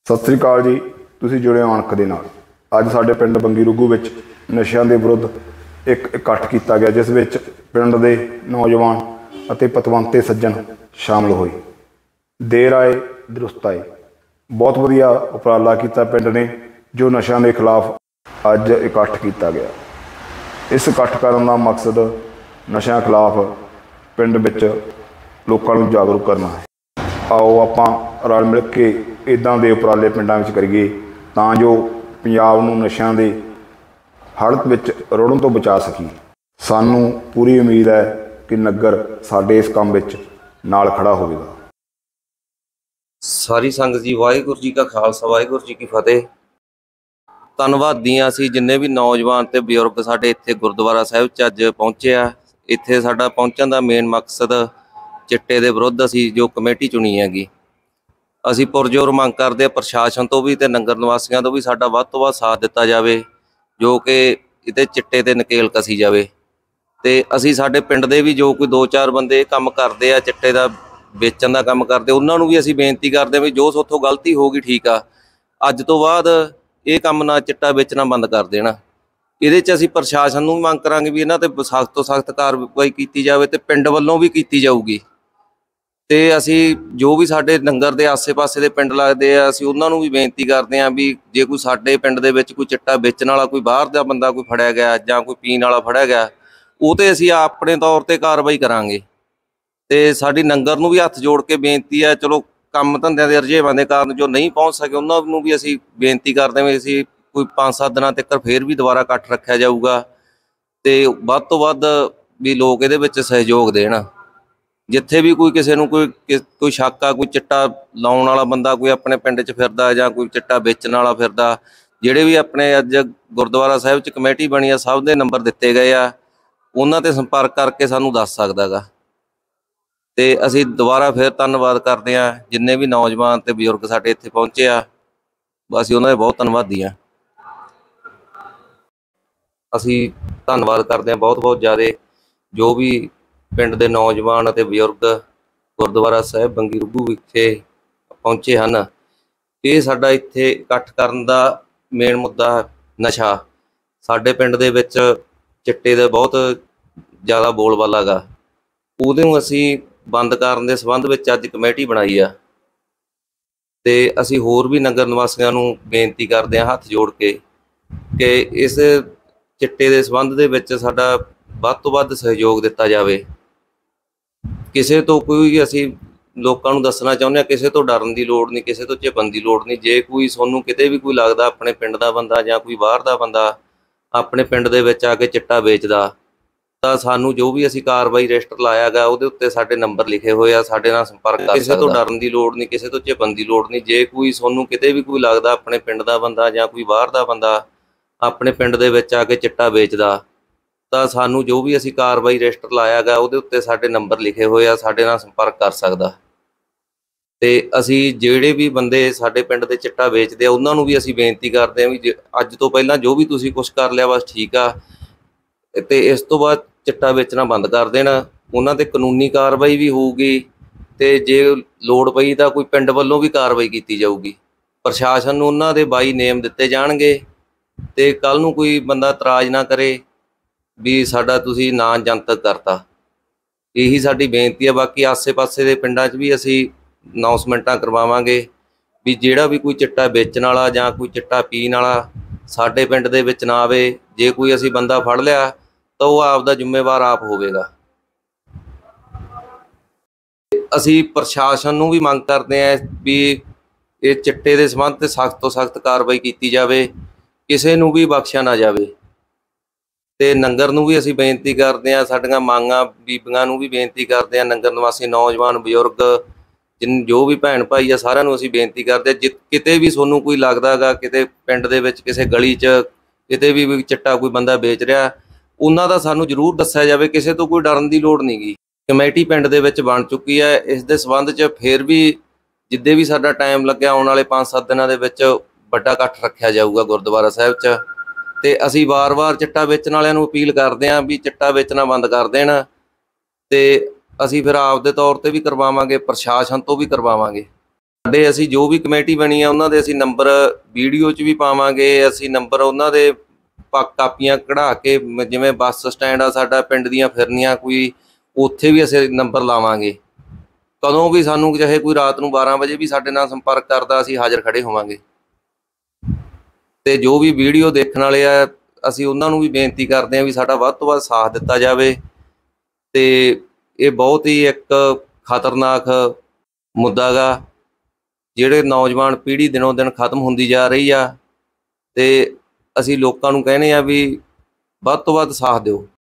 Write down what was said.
सत श्री अकाल जी। तुसीं जुड़े हो अणख दे नाल। अज साडे पिंड बंगी रुग्घू विच नशिਆਂ ਦੇ विरुद्ध एक इकट्ठ किया गया, जिस विच पिंड दे नौजवान अते पतवंते सज्जन शामिल होए। देर आए दुरुस्त आए। बहुत वधिया उपराला किया पिंड ने, जो नशिਆਂ के खिलाफ अज इकट्ठ किया गया। इस इकट्ठ करने का मकसद नशिਆਂ खिलाफ पिंड विच लोकां नूं जागरूक करना है। आओ आपां रल मिल के इदां दे उपराले पिंडां विच करिए तां जो पंजाब नूं नशिਆਂ दे हालत विच रुड़न तो बचा सकी। सानू पूरी उम्मीद है कि नगर साडे इस काम विच नाल खड़ा होवेगा। सारी संगत जी वाहिगुरू जी का खालसा वाहिगुरू जी की फतेह। धन्नवादी हाँ असीं जिन्ने भी नौजवान ते बजुर्ग साडे इत्थे गुरुद्वारा साहिब च अज पहुंचे आ। इत्थे साडा पहुंचण दा मेन मकसद चिट्टे दे विरुद्ध असीं जो कमेटी चुनी हैगी, असीं पुरजोर मंग करदे प्रशासन तो भी ते नगर निवासियों तो भी साडा वध तो वध साथ दिता जावे, जो कि इहते चिट्टे ते नकेल कसी जावे। ते असीं साडे पिंड दे भी जो कोई 2-4 बंदे काम करदे आ, चिट्टे दा बेचण दा काम करदे, उन्हां नूं भी असीं बेनती करदे भी जो सोथों गलती हो गई ठीक आ, अज तो बाद ये काम ना चिट्टा बेचना बंद कर देना। ਇਹਦੇ 'ਚ ਅਸੀਂ ਪ੍ਰਸ਼ਾਸਨ ਨੂੰ ਮੰਗ ਕਰਾਂਗੇ ਵੀ ਇਹਨਾਂ 'ਤੇ ਸਖਤ ਤੋਂ ਸਖਤ ਕਾਰਵਾਈ ਕੀਤੀ ਜਾਵੇ ਤੇ ਪਿੰਡ ਵੱਲੋਂ ਵੀ ਕੀਤੀ ਜਾਊਗੀ। ਤੇ ਅਸੀਂ ਜੋ ਵੀ ਸਾਡੇ ਨੰਗਰ ਦੇ ਆਸੇ-ਪਾਸੇ ਦੇ ਪਿੰਡ ਲੱਗਦੇ ਆ, ਅਸੀਂ ਉਹਨਾਂ ਨੂੰ ਵੀ ਬੇਨਤੀ ਕਰਦੇ ਹਾਂ ਵੀ ਜੇ ਕੋਈ ਸਾਡੇ ਪਿੰਡ ਦੇ ਵਿੱਚ ਕੋਈ ਚਿੱਟਾ ਵੇਚਣ ਵਾਲਾ ਕੋਈ ਬਾਹਰ ਦਾ ਬੰਦਾ ਕੋਈ ਫੜਿਆ ਗਿਆ ਜਾਂ ਕੋਈ ਪੀਣ ਵਾਲਾ ਫੜਿਆ ਗਿਆ, ਉਹ 'ਤੇ ਅਸੀਂ ਆਪਣੇ ਤੌਰ 'ਤੇ ਕਾਰਵਾਈ ਕਰਾਂਗੇ। ਤੇ ਸਾਡੀ ਨੰਗਰ ਨੂੰ ਵੀ ਹੱਥ ਜੋੜ ਕੇ ਬੇਨਤੀ ਹੈ, ਚਲੋ ਕੰਮ ਧੰਦਿਆਂ ਦੇ ਰੁਝੇਵਾਂ ਦੇ ਕਾਰਨ ਜੋ ਨਹੀਂ ਪਹੁੰਚ ਸਕੇ ਉਹਨਾਂ ਨੂੰ ਵੀ ਅਸੀਂ ਬੇਨਤੀ ਕਰਦੇ ਹਾਂ ਵੀ ਅਸੀਂ ਕੋਈ 5-7 ਦਿਨਾਂ ਤੱਕ ਫਿਰ ਵੀ ਦੁਬਾਰਾ ਇਕੱਠ ਰੱਖਿਆ ਜਾਊਗਾ ਤੇ ਵੱਧ ਤੋਂ ਵੱਧ ਵੀ ਲੋਕ ਇਹਦੇ ਵਿੱਚ ਸਹਿਯੋਗ ਦੇਣ। ਜਿੱਥੇ ਵੀ ਕੋਈ ਕਿਸੇ ਨੂੰ ਕੋਈ ਸ਼ੱਕ ਆ, ਕੋਈ ਚਿੱਟਾ ਲਾਉਣ ਵਾਲਾ ਬੰਦਾ ਕੋਈ ਆਪਣੇ ਪਿੰਡ 'ਚ ਫਿਰਦਾ ਜਾਂ ਕੋਈ ਚਿੱਟਾ ਵੇਚਣ ਵਾਲਾ ਫਿਰਦਾ, ਜਿਹੜੇ ਵੀ ਆਪਣੇ ਅੱਜ ਗੁਰਦੁਆਰਾ ਸਾਹਿਬ 'ਚ ਕਮੇਟੀ ਬਣੀ ਆ ਸਭ ਦੇ ਨੰਬਰ ਦਿੱਤੇ ਗਏ ਆ, ਉਹਨਾਂ 'ਤੇ ਸੰਪਰਕ ਕਰਕੇ ਸਾਨੂੰ ਦੱਸ ਸਕਦਾ ਗਾ। ਤੇ ਅਸੀਂ ਦੁਬਾਰਾ ਫਿਰ ਧੰਨਵਾਦ ਕਰਦੇ ਹਾਂ ਜਿੰਨੇ ਵੀ ਨੌਜਵਾਨ ਤੇ ਬਜ਼ੁਰਗ ਸਾਡੇ ਇੱਥੇ ਪਹੁੰਚੇ ਆ, ਅਸੀਂ ਉਹਨਾਂ ਦੇ ਬਹੁਤ ਧੰਨਵਾਦੀ ਹਾਂ। ਅਸੀਂ ਧੰਨਵਾਦ ਕਰਦੇ ਹਾਂ ਬਹੁਤ ਜ਼ਿਆਦਾ ਜੋ ਵੀ ਪਿੰਡ ਦੇ ਨੌਜਵਾਨ ਅਤੇ ਬਜ਼ੁਰਗ ਗੁਰਦੁਆਰਾ ਸਾਹਿਬ ਬੰਗੀ ਰੁੱਘੂ ਵਿਖੇ ਪਹੁੰਚੇ ਹਨ। ਇਹ ਸਾਡਾ ਇੱਥੇ ਇਕੱਠ ਕਰਨ ਦਾ ਮੇਨ ਮੁੱਦਾ ਨਸ਼ਾ। ਸਾਡੇ ਪਿੰਡ ਦੇ ਵਿੱਚ ਚਿੱਟੇ ਦਾ ਬਹੁਤ ਜ਼ਿਆਦਾ ਬੋਲਬਾਲਾ ਗਾ, ਉਹਦੇ ਨੂੰ ਅਸੀਂ ਬੰਦ ਕਰਨ ਦੇ ਸੰਬੰਧ ਵਿੱਚ ਅੱਜ ਕਮੇਟੀ ਬਣਾਈ ਆ। ਤੇ ਅਸੀਂ ਹੋਰ ਵੀ ਨਗਰ ਨਿਵਾਸੀਆਂ ਨੂੰ ਬੇਨਤੀ ਕਰਦੇ ਹਾਂ ਹੱਥ ਜੋੜ ਕੇ ਕਿ ਇਸ ਚਿੱਟੇ ਦੇ ਸੰਬੰਧ ਦੇ ਵਿੱਚ ਸਾਡਾ ਵੱਧ ਤੋਂ ਵੱਧ ਸਹਿਯੋਗ ਦਿੱਤਾ ਜਾਵੇ। ਕਿਸੇ ਤੋਂ ਕੋਈ ਅਸੀਂ ਲੋਕਾਂ ਨੂੰ ਦੱਸਣਾ ਚਾਹੁੰਦੇ ਹਾਂ, ਕਿਸੇ ਤੋਂ ਡਰਨ ਦੀ ਲੋੜ ਨਹੀਂ, ਕਿਸੇ ਤੋਂ ਝਿਪਣ ਦੀ ਲੋੜ ਨਹੀਂ। ਜੇ ਕੋਈ ਤੁਹਾਨੂੰ ਕਿਤੇ ਵੀ ਕੋਈ ਲੱਗਦਾ ਆਪਣੇ ਪਿੰਡ ਦਾ ਬੰਦਾ ਜਾਂ ਕੋਈ ਬਾਹਰ ਦਾ ਬੰਦਾ ਆਪਣੇ ਪਿੰਡ ਦੇ ਵਿੱਚ ਆ ਕੇ ਚਿੱਟਾ ਵੇਚਦਾ, ਤਾਂ ਸਾਨੂੰ ਜੋ ਵੀ ਅਸੀਂ ਕਾਰਵਾਈ ਰਜਿਸਟਰ ਲਾਇਆ ਗਾ ਉਹਦੇ ਉੱਤੇ ਸਾਡੇ ਨੰਬਰ ਲਿਖੇ ਹੋਏ ਆ, ਸਾਡੇ ਨਾਲ ਸੰਪਰਕ ਕਰ ਸਕਦਾ। ਕਿਸੇ ਤੋਂ ਡਰਨ ਦੀ ਲੋੜ ਨਹੀਂ, ਕਿਸੇ ਤੋਂ ਝਿਪਣ ਦੀ ਲੋੜ ਨਹੀਂ। ਜੇ ਕੋਈ ਤੁਹਾਨੂੰ ਕਿਤੇ ਵੀ ਕੋਈ ਲੱਗਦਾ ਆਪਣੇ ਪਿੰਡ ਦਾ ਬੰਦਾ ਜਾਂ ਕੋਈ ਬਾਹਰ ਦਾ ਬੰਦਾ ਆਪਣੇ ਪਿੰਡ ਦੇ ਵਿੱਚ ਆ ਕੇ ਚਿੱਟਾ ਵੇਚਦਾ, ਤਾਂ ਸਾਨੂੰ ਜੋ ਵੀ ਅਸੀਂ ਕਾਰਵਾਈ ਰਜਿਸਟਰ ਲਾਇਆ ਗਾ ਉਹਦੇ ਉੱਤੇ ਸਾਡੇ ਨੰਬਰ ਲਿਖੇ ਹੋਏ ਆ, ਸਾਡੇ ਨਾਲ ਸੰਪਰਕ ਕਰ ਸਕਦਾ। ਤੇ ਅਸੀਂ ਜਿਹੜੇ ਵੀ ਬੰਦੇ ਸਾਡੇ ਪਿੰਡ ਦੇ ਚਿੱਟਾ ਵੇਚਦੇ ਆ ਉਹਨਾਂ ਨੂੰ ਵੀ ਅਸੀਂ ਬੇਨਤੀ ਕਰਦੇ ਹਾਂ ਵੀ ਅੱਜ ਤੋਂ ਪਹਿਲਾਂ ਜੋ ਵੀ ਤੁਸੀਂ ਕੁਛ ਕਰ ਲਿਆ ਬਸ ਠੀਕ ਆ, ਤੇ ਇਸ ਤੋਂ ਬਾਅਦ ਚਿੱਟਾ ਵੇਚਣਾ ਬੰਦ ਕਰ ਦੇਣਾ। ਉਹਨਾਂ 'ਤੇ ਕਾਨੂੰਨੀ ਕਾਰਵਾਈ ਵੀ ਹੋਊਗੀ ਤੇ ਜੇ ਲੋੜ ਪਈ ਤਾਂ ਕੋਈ ਪਿੰਡ ਵੱਲੋਂ ਵੀ ਕਾਰਵਾਈ ਕੀਤੀ ਜਾਊਗੀ। ਪ੍ਰਸ਼ਾਸਨ ਨੂੰ ਉਹਨਾਂ ਦੇ ਬਾਈ ਨੇਮ ਦਿੱਤੇ ਜਾਣਗੇ ਤੇ ਕੱਲ੍ਹ ਨੂੰ ਕੋਈ ਬੰਦਾ ਇਤਰਾਜ਼ ਨਾ ਕਰੇ ਵੀ ਸਾਡਾ ਤੁਸੀਂ ਨਾਂ ਜਨਤਕ ਕਰਤਾ। ਇਹੀ ਸਾਡੀ ਬੇਨਤੀ ਹੈ। ਬਾਕੀ ਆਸੇ-ਪਾਸੇ ਦੇ ਪਿੰਡਾਂ 'ਚ ਵੀ ਅਸੀਂ ਅਨਾਊਂਸਮੈਂਟਾਂ ਕਰਵਾਵਾਂਗੇ ਵੀ ਜਿਹੜਾ ਵੀ ਕੋਈ ਚਿੱਟਾ ਵੇਚਣ ਵਾਲਾ ਜਾਂ ਕੋਈ ਚਿੱਟਾ ਪੀਣ ਵਾਲਾ ਸਾਡੇ ਪਿੰਡ ਦੇ ਵਿੱਚ ਨਾ ਆਵੇ। ਜੇ ਕੋਈ ਅਸੀਂ ਬੰਦਾ ਫੜ ਲਿਆ ਤਾਂ ਉਹ ਆਪ ਦਾ ਜ਼ਿੰਮੇਵਾਰ ਆਪ ਹੋਵੇਗਾ। ਅਸੀਂ ਪ੍ਰਸ਼ਾਸਨ ਨੂੰ ਵੀ ਮੰਗ ਕਰਦੇ ਹਾਂ ਵੀ ਇਹ ਚਿੱਟੇ ਦੇ ਸੰਬੰਧ 'ਤੇ ਸਖਤ ਤੋਂ ਸਖਤ ਕਾਰਵਾਈ ਕੀਤੀ ਜਾਵੇ, ਕਿਸੇ ਨੂੰ ਵੀ ਬਖਸ਼ਿਆ ਨਾ ਜਾਵੇ। ਤੇ ਨੰਗਰ ਨੂੰ ਵੀ ਅਸੀਂ ਬੇਨਤੀ ਕਰਦੇ ਹਾਂ, ਸਾਡੀਆਂ ਮਾਂਗਾਂ ਬੀਬੀਆਂ ਨੂੰ ਵੀ ਬੇਨਤੀ ਕਰਦੇ ਹਾਂ, ਨੰਗਰ ਨਿਵਾਸੀ ਨੌਜਵਾਨ ਬਜ਼ੁਰਗ ਜੋ ਵੀ ਭੈਣ ਭਾਈ ਆ ਸਾਰਿਆਂ ਨੂੰ ਅਸੀਂ ਬੇਨਤੀ ਕਰਦੇ ਹਾਂ, ਕਿਤੇ ਵੀ ਤੁਹਾਨੂੰ ਕੋਈ ਲੱਗਦਾ ਗਾ ਕਿਤੇ ਪਿੰਡ ਦੇ ਵਿੱਚ ਕਿਸੇ ਗਲੀ 'ਚ ਕਿਤੇ ਵੀ ਚਿੱਟਾ ਕੋਈ ਬੰਦਾ ਵੇਚ ਰਿਹਾ, ਉਹਨਾਂ ਦਾ ਸਾਨੂੰ ਜ਼ਰੂਰ ਦੱਸਿਆ ਜਾਵੇ। ਕਿਸੇ ਤੋਂ ਕੋਈ ਡਰਨ ਦੀ ਲੋੜ ਨਹੀਂ ਗੀ। ਕਮੇਟੀ ਪਿੰਡ ਦੇ ਵਿੱਚ ਬਣ ਚੁੱਕੀ ਹੈ। ਇਸ ਦੇ ਸੰਬੰਧ 'ਚ ਫਿਰ ਵੀ ਜਿੱਦੇ ਵੀ ਸਾਡਾ ਟਾਈਮ ਲੱਗਿਆ ਆਉਣ ਵਾਲੇ 5-7 ਦਿਨਾਂ ਦੇ ਵਿੱਚ ਵੱਡਾ ਇਕੱਠ ਰੱਖਿਆ ਜਾਊਗਾ ਗੁਰਦੁਆਰਾ ਸਾਹਿਬ 'ਚ। ਤੇ ਅਸੀਂ ਵਾਰ-ਵਾਰ ਚਿੱਟਾ ਵੇਚਣ ਵਾਲਿਆਂ ਨੂੰ ਅਪੀਲ ਕਰਦੇ ਹਾਂ ਵੀ ਚਿੱਟਾ ਵੇਚਣਾ ਬੰਦ ਕਰ ਦੇਣ। ਤੇ ਅਸੀਂ ਫਿਰ ਆਪਦੇ ਤੌਰ 'ਤੇ ਵੀ ਕਰਵਾਵਾਂਗੇ, ਪ੍ਰਸ਼ਾਸਨ ਤੋਂ ਵੀ ਕਰਵਾਵਾਂਗੇ। ਸਾਡੇ ਅਸੀਂ ਜੋ ਵੀ ਕਮੇਟੀ ਬਣੀ ਆ ਉਹਨਾਂ ਦੇ ਅਸੀਂ ਨੰਬਰ ਵੀਡੀਓ 'ਚ ਵੀ ਪਾਵਾਂਗੇ। ਅਸੀਂ ਨੰਬਰ ਉਹਨਾਂ ਦੇ ਕਾਪੀਆਂ ਕਢਾ ਕੇ ਜਿਵੇਂ ਬੱਸ ਸਟੈਂਡ ਆ ਸਾਡਾ, ਪਿੰਡ ਦੀਆਂ ਫਿਰਨੀਆਂ ਕੋਈ, ਉੱਥੇ ਵੀ ਅਸੀਂ ਨੰਬਰ ਲਾਵਾਂਗੇ। ਕਦੋਂ ਵੀ ਸਾਨੂੰ ਚਾਹੇ ਕੋਈ ਰਾਤ ਨੂੰ 12 ਵਜੇ ਵੀ ਸਾਡੇ ਨਾਲ ਸੰਪਰਕ ਕਰਦਾ, ਅਸੀਂ ਹਾਜ਼ਰ ਖੜੇ ਹੋਵਾਂਗੇ। ਤੇ ਜੋ ਵੀ ਵੀਡੀਓ ਦੇਖਣ ਵਾਲੇ ਆ, ਅਸੀਂ ਉਹਨਾਂ ਨੂੰ ਵੀ ਬੇਨਤੀ ਕਰਦੇ ਹਾਂ ਵੀ ਸਾਡਾ ਵੱਧ ਤੋਂ ਵੱਧ ਸਾਥ ਦਿੱਤਾ ਜਾਵੇ। ਤੇ ਇਹ ਬਹੁਤ ਹੀ ਇੱਕ ਖਤਰਨਾਕ ਮੁੱਦਾ ਗਾ, ਜਿਹੜੇ ਨੌਜਵਾਨ ਪੀੜ੍ਹੀ ਦਿਨੋਂ ਦਿਨ ਖਤਮ ਹੁੰਦੀ ਜਾ ਰਹੀ ਆ। ਤੇ ਅਸੀਂ ਲੋਕਾਂ ਨੂੰ ਕਹਿੰਦੇ ਆ ਵੀ ਵੱਧ ਤੋਂ ਵੱਧ ਸਾਥ ਦਿਓ।